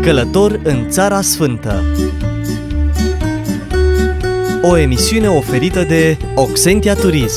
Călător în Țara Sfântă. O emisiune oferită de Oxentia Turism.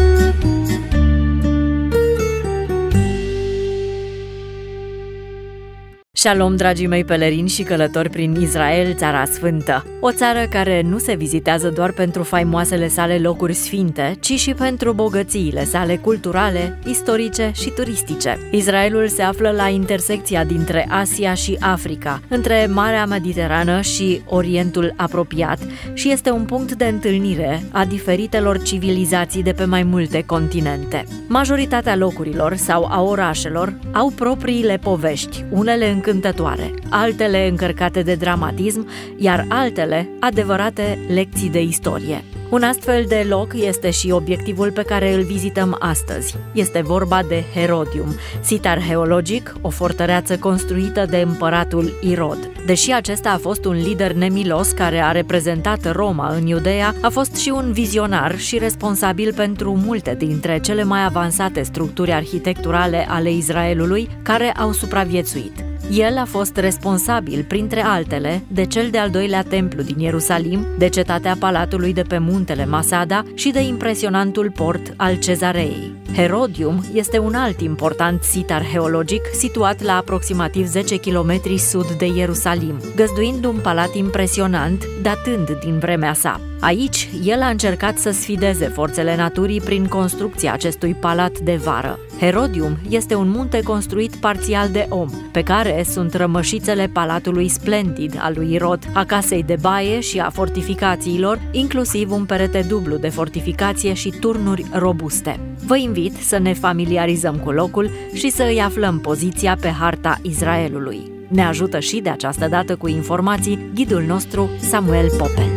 Shalom, dragii mei pelerini și călători prin Israel, Țara Sfântă. O țară care nu se vizitează doar pentru faimoasele sale locuri sfinte, ci și pentru bogățiile sale culturale, istorice și turistice. Israelul se află la intersecția dintre Asia și Africa, între Marea Mediterană și Orientul apropiat și este un punct de întâlnire a diferitelor civilizații de pe mai multe continente. Majoritatea locurilor sau a orașelor au propriile povești, unele încântătoare, altele încărcate de dramatism, iar altele adevărate lecții de istorie. Un astfel de loc este și obiectivul pe care îl vizităm astăzi. Este vorba de Herodium, sit arheologic, o fortăreață construită de împăratul Irod. Deși acesta a fost un lider nemilos care a reprezentat Roma în Iudeea, a fost și un vizionar și responsabil pentru multe dintre cele mai avansate structuri arhitecturale ale Israelului care au supraviețuit. El a fost responsabil, printre altele, de cel de-al doilea templu din Ierusalim, de cetatea Palatului de pe muntele Masada și de impresionantul port al Cezareei. Herodium este un alt important sit arheologic situat la aproximativ 10 km sud de Ierusalim, găzduind un palat impresionant, datând din vremea sa. Aici, el a încercat să sfideze forțele naturii prin construcția acestui palat de vară. Herodium este un munte construit parțial de om, pe care sunt rămășițele palatului splendid al lui Irod, a casei de baie și a fortificațiilor, inclusiv un perete dublu de fortificație și turnuri robuste. Vă invit să ne familiarizăm cu locul și să îi aflăm poziția pe harta Israelului. Ne ajută și de această dată cu informații ghidul nostru Samuel Popel.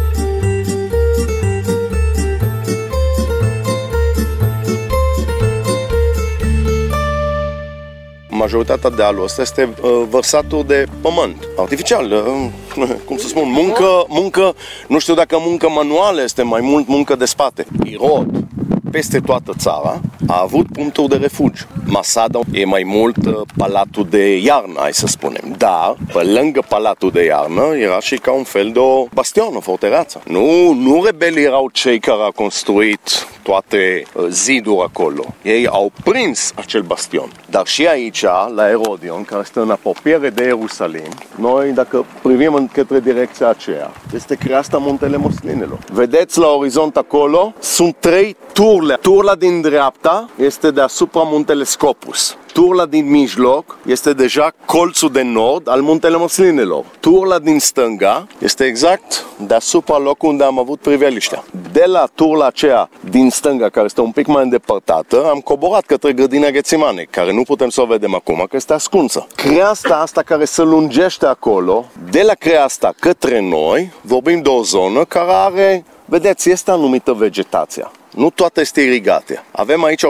Majoritatea dealului ăsta este vărsatul de pământ, artificial, cum să spun, muncă, nu știu dacă muncă manuală, este mai mult muncă de spate. Irod, peste toată țara, a avut puncturi de refugiu. Masada e mai mult palatul de iarnă, hai să spunem. Dar, pe lângă palatul de iarnă, era și ca un fel de o bastion, o fortăreață. Nu rebelii erau cei care au construit toate ziduri acolo. Ei au prins acel bastion. Dar și aici, la Herodion, care este în apropiere de Ierusalim, noi, dacă privim către direcția aceea, este creasta Muntele Moslinelor. Vedeți la orizont acolo, sunt 3 turle. Turla din dreapta este deasupra Muntele Scopus. Turla din mijloc este deja colțul de nord al Muntele Moslinelor. Turla din stânga este exact deasupra locului unde am avut priveliștea. De la turla aceea din stânga, care este un pic mai îndepărtată, am coborât către grădina Ghețimane, care nu putem să o vedem acum, că este ascunsă. Creasta asta care se lungește acolo, de la creasta către noi, vorbim de o zonă care are, vedeți, este anumită vegetația. Nu toată este irigată. Avem aici 120-150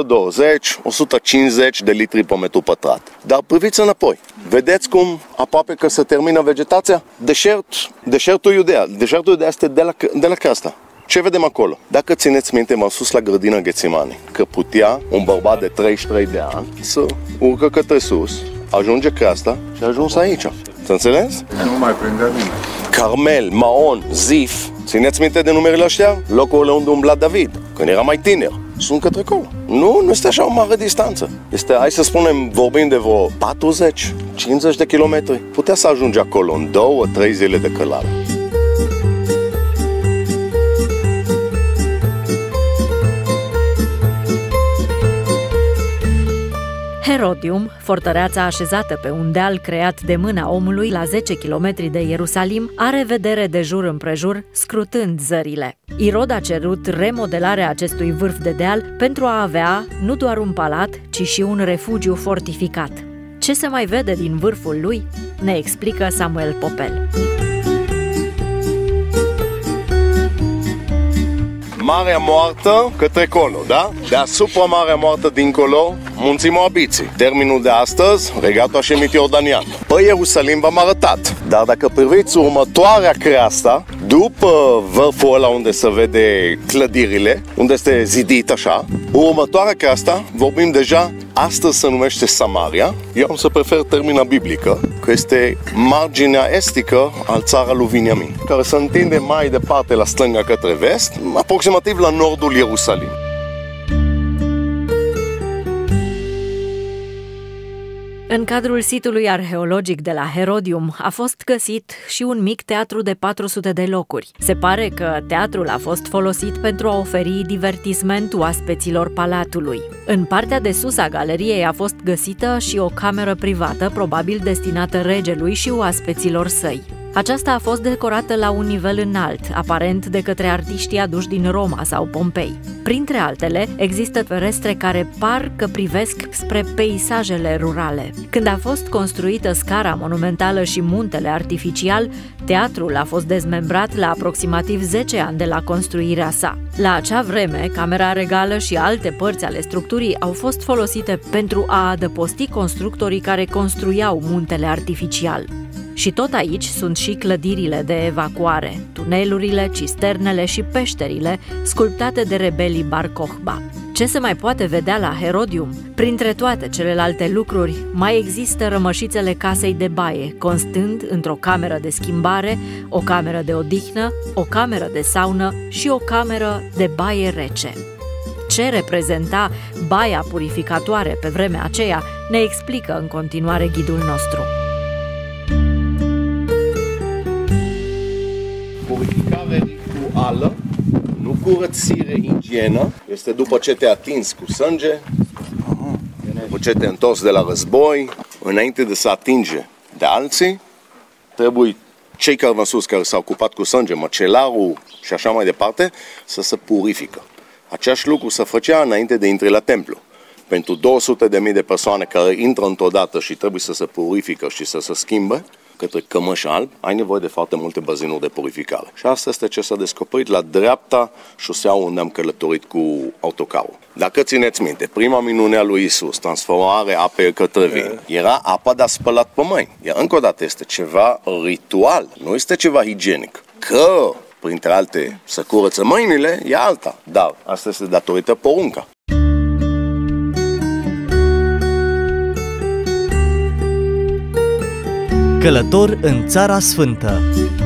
de litri pe metru pătrat. Dar priviți înapoi. Vedeți cum aproape că se termină vegetația? Deșertul Iudea. Deșertul Iudea este de la creasta. Ce vedem acolo? Dacă țineți minte, m-am sus la grădina Ghețimane, că putea un bărbat de 33 de ani să urcă către sus, ajunge creasta și a ajuns aici. Să înțeles? Nu mai prindea nimeni. Carmel, Maon, Zif. Țineți minte de numerele ăștia? Locurile unde umbla David, când era mai tiner. Sunt către acolo. Nu este așa o mare distanță. Este, hai să spunem, vorbim de vreo 40-50 de kilometri. Putea să ajunge acolo în 2-3 zile de călare. Herodium, fortăreața așezată pe un deal creat de mâna omului la 10 km de Ierusalim, are vedere de jur împrejur, scrutând zările. Irod a cerut remodelarea acestui vârf de deal pentru a avea nu doar un palat, ci și un refugiu fortificat. Ce se mai vede din vârful lui? Ne explică Samuel Popel. Marea Moartă către colo, da? Deasupra Marea Moartă dincolo, Munții Moabiții. Terminul de astăzi, regatul Așemit Iordanian. Pe Ierusalim v-am arătat. Dar dacă priviți următoarea creasta, după vârful ăla unde se vede clădirile, unde este zidit așa, următoarea creasta, vorbim deja astăzi se numește Samaria. Eu am să prefer termina biblică, că este marginea estică al țara lui Viniamin, care se întinde mai departe la stânga către vest, aproximativ la nordul Ierusalim. În cadrul sitului arheologic de la Herodium a fost găsit și un mic teatru de 400 de locuri. Se pare că teatrul a fost folosit pentru a oferi divertisment oaspeților palatului. În partea de sus a galeriei a fost găsită și o cameră privată, probabil destinată regelui și oaspeților săi. Aceasta a fost decorată la un nivel înalt, aparent de către artiștii aduși din Roma sau Pompei. Printre altele, există ferestre care par că privesc spre peisajele rurale. Când a fost construită scara monumentală și muntele artificial, teatrul a fost dezmembrat la aproximativ 10 ani de la construirea sa. La acea vreme, camera regală și alte părți ale structurii au fost folosite pentru a adăposti constructorii care construiau muntele artificial. Și tot aici sunt și clădirile de evacuare, tunelurile, cisternele și peșterile sculptate de rebelii Bar Kokhba. Ce se mai poate vedea la Herodium? Printre toate celelalte lucruri, mai există rămășițele casei de baie, constând într-o cameră de schimbare, o cameră de odihnă, o cameră de saună și o cameră de baie rece. Ce reprezenta baia purificatoare pe vremea aceea ne explică în continuare ghidul nostru. Purificare cu ală, nu curățire, igienă, este după ce te-ai atins cu sânge, după ce te-ai întors de la război, înainte de să atinge de alții, trebuie cei care v-am spus, care s-au ocupat cu sânge, măcelarul și așa mai departe, să se purifică. Același lucru se făcea înainte de intri la templu. Pentru 200.000 de persoane care intră într-odată și trebuie să se purifică și să se schimbe către cămăși alb, ai nevoie de foarte multe bazinuri de purificare. Și asta este ce s-a descoperit la dreapta șoseaua unde am călătorit cu autocarul. Dacă țineți minte, prima minune a lui Isus, transformarea apei către vin, era apa de a spălat pe mâini. Iar încă o dată este ceva ritual, nu este ceva higienic. Că, printre alte, să curăță mâinile, e alta. Dar asta este datorită porunca. Călător în Țara Sfântă.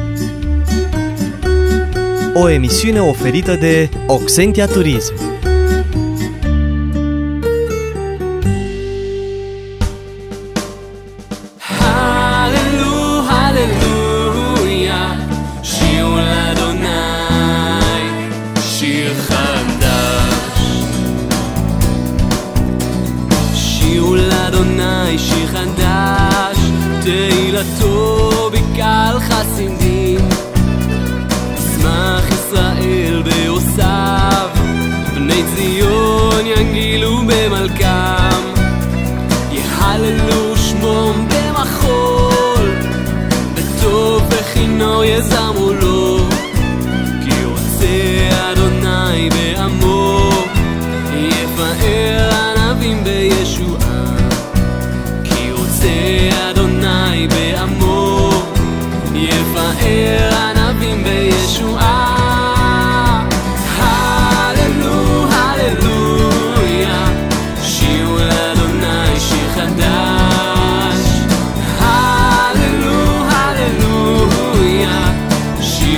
O emisiune oferită de Oxentia Turism. תהילתו בקהל חסידים, ישמח ישראל בעושיו, בני ציון ינגילו במלכם, יהללו שמום במחול, בטוב וכינור יזמו לו, כי רוצה אדוני בעמו, יפאר ענבים בישועה, כי רוצה אדוני בעמו, יפאר ענבים בישועה. הללו, הללויה, שירו לאדוני שיר חדש. הללו, הללויה, שיר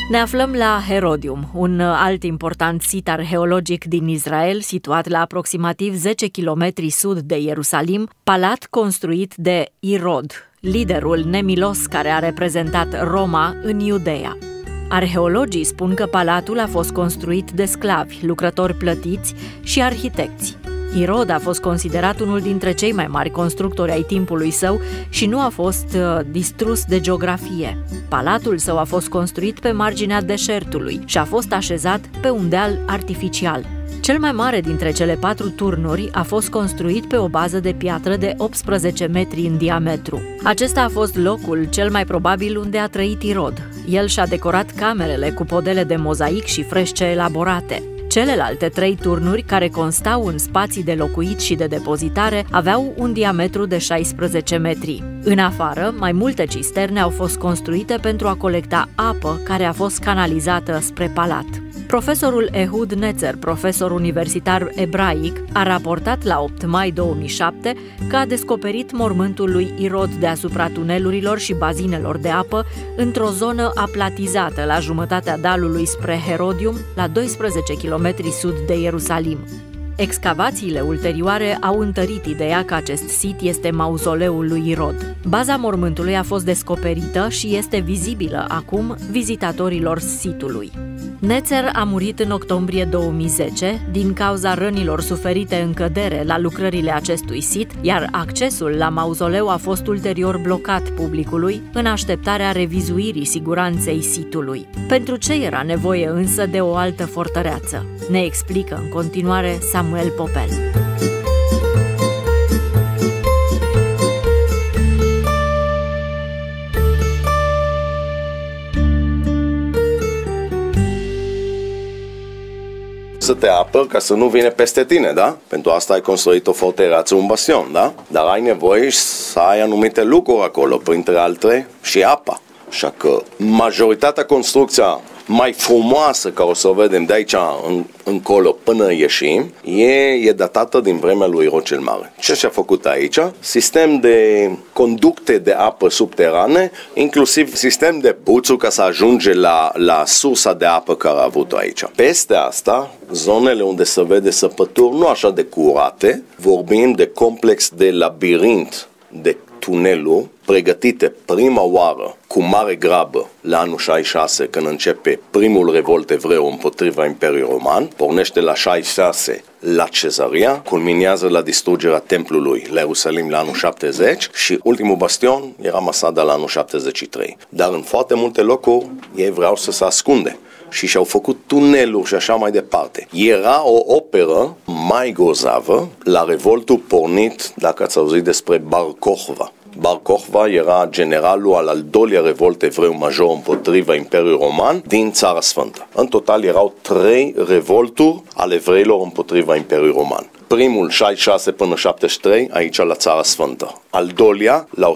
Ne aflăm la Herodium, un alt important sit arheologic din Israel, situat la aproximativ 10 km sud de Ierusalim, palat construit de Irod, liderul nemilos care a reprezentat Roma în Iudeea. Arheologii spun că palatul a fost construit de sclavi, lucrători plătiți și arhitecți. Irod a fost considerat unul dintre cei mai mari constructori ai timpului său și nu a fost distrus de geografie. Palatul său a fost construit pe marginea deșertului și a fost așezat pe un deal artificial. Cel mai mare dintre cele 4 turnuri a fost construit pe o bază de piatră de 18 metri în diametru. Acesta a fost locul cel mai probabil unde a trăit Irod. El și-a decorat camerele cu podele de mozaic și fresce elaborate. Celelalte 3 turnuri, care constau în spații de locuit și de depozitare, aveau un diametru de 16 metri. În afară, mai multe cisterne au fost construite pentru a colecta apă care a fost canalizată spre palat. Profesorul Ehud Netzer, profesor universitar ebraic, a raportat la 8 mai 2007 că a descoperit mormântul lui Irod deasupra tunelurilor și bazinelor de apă într-o zonă aplatizată la jumătatea dalului spre Herodium, la 12 km sud de Ierusalim. Excavațiile ulterioare au întărit ideea că acest sit este mauzoleul lui Irod. Baza mormântului a fost descoperită și este vizibilă acum vizitatorilor sitului. Netzer a murit în octombrie 2010 din cauza rănilor suferite în cădere la lucrările acestui sit, iar accesul la mauzoleu a fost ulterior blocat publicului în așteptarea revizuirii siguranței sitului. Pentru ce era nevoie însă de o altă fortăreață? Ne explică în continuare Samuel Popel. Să te apăr ca să nu vină peste tine, da? Pentru asta ai construit o fortăreață, un bastion, da? Dar ai nevoie să ai anumite lucruri acolo, printre altele și apa. Așa că majoritatea construcția mai frumoasă, care o să o vedem de aici încolo până ieșim, e datată din vremea lui Irod cel Mare. Ce și-a făcut aici? Sistem de conducte de apă subterane, inclusiv sistem de buțuri ca să ajunge la sursa de apă care a avut-o aici. Peste asta, zonele unde se vede săpături nu așa de curate, vorbim de complex de labirint, de tunelul pregătite prima oară cu mare grabă la anul 66, când începe primul revolt evreu împotriva Imperiului Roman, pornește la 66 la Cezarea, culminează la distrugerea templului la Ierusalim la anul 70 și ultimul bastion era Masada la anul 73. Dar în foarte multe locuri ei vreau să se ascunde și și-au făcut tuneluri și așa mai departe. Era o operă mai grozavă la revoltul pornit, dacă ați auzit despre Bar Kokhba. Bar Kokhba era generalul al doilea revolt evreu major împotriva Imperiului Roman din Țara Sfântă. În total erau 3 revolturi ale evreilor împotriva Imperiului Roman. Primul 66 până 73 aici la Țara Sfântă. Al doilea la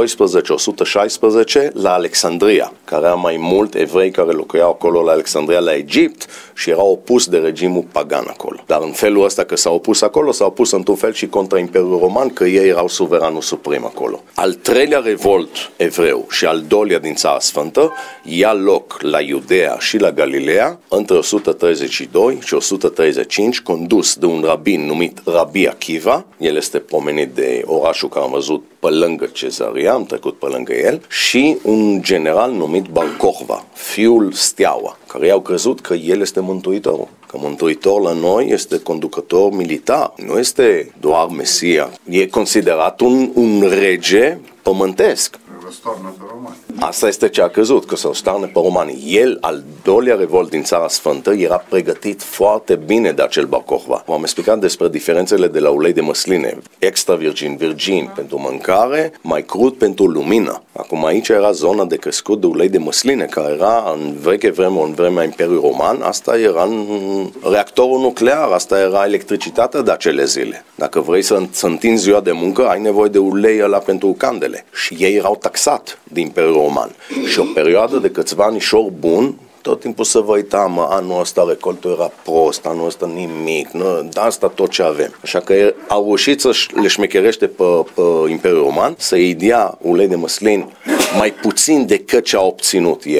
112-116 la Alexandria, care era mai mult evrei care locuiau acolo la Alexandria, la Egipt, și erau opus de regimul pagan acolo. Dar în felul ăsta că s-au opus acolo, s-au opus într-un fel și contra Imperiul Roman, că ei erau suveranul suprem acolo. Al treilea revolt evreu și al doilea din Țara Sfântă ia loc la Iudeea și la Galileea între 132 și 135, condus de un rabin numit Rabbi Akiva. El este pomenit de orașul care am văzut pe lângă Cezarea, am trecut pe lângă el, și un general numit Bar Kokhba, fiul Steaua, care i-au crezut că el este mântuitorul. Că mântuitor la noi este conducător militar, nu este doar Mesia. E considerat un rege pământesc. Asta este ce a crezut, că s-au starne pe romani. El, al doilea revolt din Țara Sfântă, era pregătit foarte bine de acel Bar Kokhba. V-am explicat despre diferențele de la ulei de măsline. Extra virgin pentru mâncare, mai crud pentru lumină. Acum aici era zona de crescut de ulei de măsline, care era în veche vreme, în vremea Imperiului Roman. Asta era în reactorul nuclear, asta era electricitatea de acele zile. Dacă vrei să întinzi ziua de muncă, ai nevoie de ulei ăla pentru candele. Și ei erau taxat din Imperiul Roman. Și o perioadă de câțiva anișori bun, tot timpul să vă uita, anul ăsta recoltul era prost, anul ăsta nimic, dar asta tot ce avem. Așa că au reușit să le șmecherește pe Imperiul Roman, să-i dea ulei de măslin mai puțin decât ce au obținut ei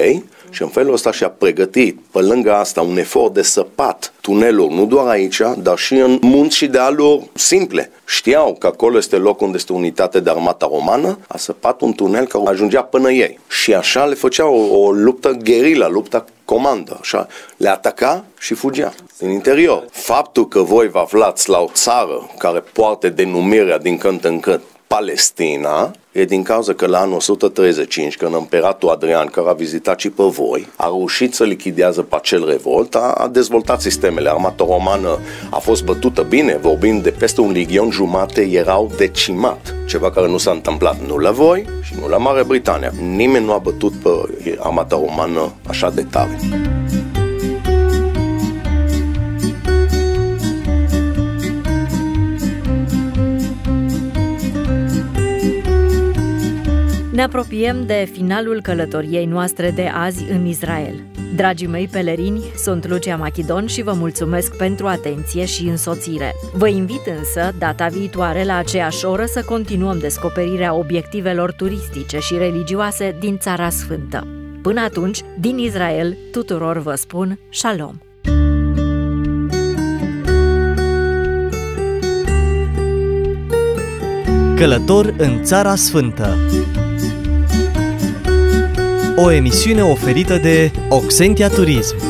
Și în felul ăsta și-a pregătit, pe lângă asta, un efort de săpat tuneluri, nu doar aici, dar și în munți și dealuri simple. Știau că acolo este locul unde este unitate de armata romană, a săpat un tunel care ajungea până ei. Și așa le făcea o luptă gherila, luptă comandă, așa, le ataca și fugea din interior. Faptul că voi vă aflați la o țară care poartă denumirea din când în când Palestina, e din cauza că la anul 135, când împeratul Adrian, care a vizitat și pe voi, a reușit să lichidează pe acel revolt, a dezvoltat sistemele. Armata romană a fost bătută bine, vorbind de peste 1,5 milion, erau decimat. Ceva care nu s-a întâmplat nu la voi și nu la Marea Britanie. Nimeni nu a bătut pe armata romană așa de tare. Ne apropiem de finalul călătoriei noastre de azi în Israel. Dragii mei pelerini, sunt Lucia Machidon și vă mulțumesc pentru atenție și însoțire. Vă invit însă, data viitoare, la aceeași oră, să continuăm descoperirea obiectivelor turistice și religioase din Țara Sfântă. Până atunci, din Israel, tuturor vă spun Shalom! Călător în Țara Sfântă. O emisiune oferită de Oxentia Turism.